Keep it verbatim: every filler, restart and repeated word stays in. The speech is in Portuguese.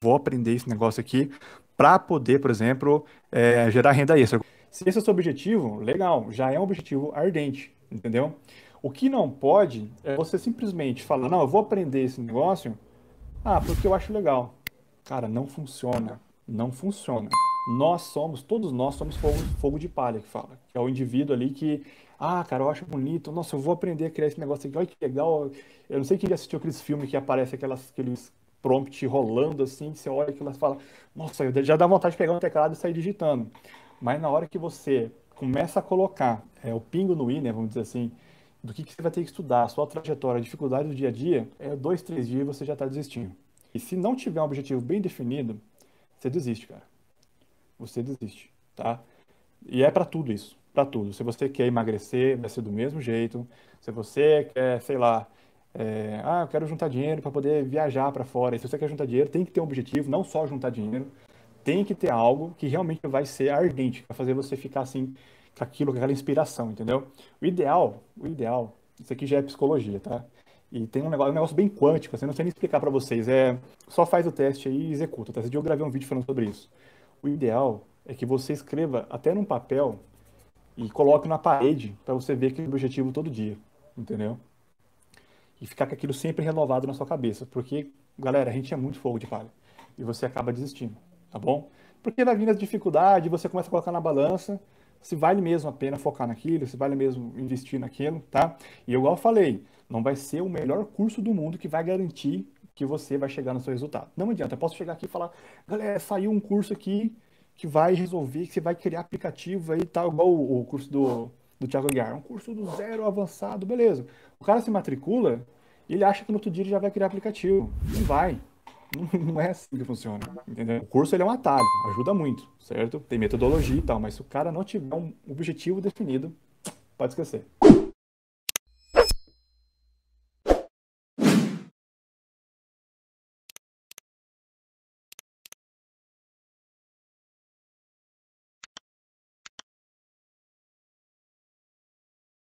vou aprender esse negócio aqui para poder, por exemplo, é, gerar renda extra. Se esse é o seu objetivo, legal, já é um objetivo ardente, entendeu? O que não pode é você simplesmente falar, não, eu vou aprender esse negócio, ah, porque eu acho legal. Cara, não funciona. Não funciona. Nós somos, todos nós somos fogo, fogo de palha que fala. Que é o indivíduo ali que, ah, cara, eu acho bonito. Nossa, eu vou aprender a criar esse negócio aqui. Olha que legal. Eu não sei quem já assistiu aqueles filmes que aparece aquelas, aqueles prompt rolando assim, você olha aquilo e fala, nossa, eu já dá vontade de pegar um teclado e sair digitando. Mas na hora que você começa a colocar é, o pingo no i, né, vamos dizer assim, do que, que você vai ter que estudar, a sua trajetória, a dificuldade do dia a dia, é dois, três dias e você já está desistindo. E se não tiver um objetivo bem definido, você desiste, cara. Você desiste, tá? E é para tudo isso, para tudo. Se você quer emagrecer, vai ser do mesmo jeito. Se você quer, sei lá, é, ah, eu quero juntar dinheiro para poder viajar para fora. E se você quer juntar dinheiro, tem que ter um objetivo, não só juntar dinheiro. Tem que ter algo que realmente vai ser ardente, para fazer você ficar assim, com aquilo, com aquela inspiração, entendeu? O ideal, o ideal, isso aqui já é psicologia, tá? E tem um negócio, um negócio bem quântico, assim, não sei nem explicar para vocês. É, só faz o teste aí e executa, tá? Esse dia eu gravei um vídeo falando sobre isso. O ideal é que você escreva até num papel e coloque na parede para você ver aquele objetivo todo dia, entendeu? E ficar com aquilo sempre renovado na sua cabeça, porque, galera, a gente é muito fogo de palha e você acaba desistindo, tá bom? Porque vai vindo as dificuldades, você começa a colocar na balança se vale mesmo a pena focar naquilo, se vale mesmo investir naquilo, tá? E igual eu falei, não vai ser o melhor curso do mundo que vai garantir que você vai chegar no seu resultado. Não adianta, eu posso chegar aqui e falar, galera, saiu um curso aqui que vai resolver, que você vai criar aplicativo aí e tal, igual o, o curso do, do Thiago Aguiar, um curso do zero avançado, beleza. O cara se matricula e ele acha que no outro dia ele já vai criar aplicativo. Não vai. Não, não é assim que funciona, entendeu? O curso ele é um atalho, ajuda muito, certo? Tem metodologia e tal, mas se o cara não tiver um objetivo definido, pode esquecer.